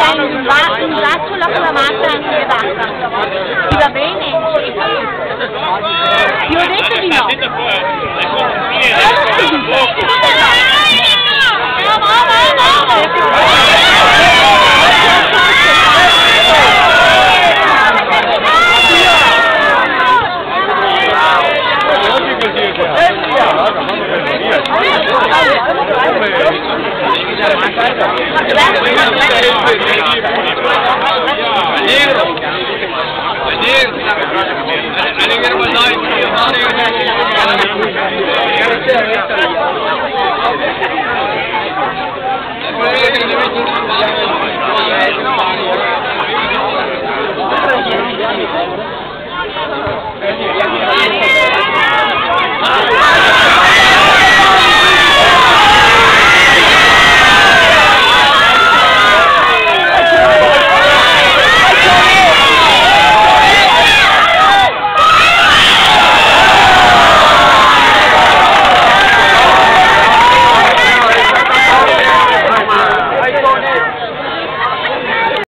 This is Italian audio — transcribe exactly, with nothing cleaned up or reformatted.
prendi un, va un braccio la cravatta e basta. Ti va bene? Ti ho detto di no. Allegro.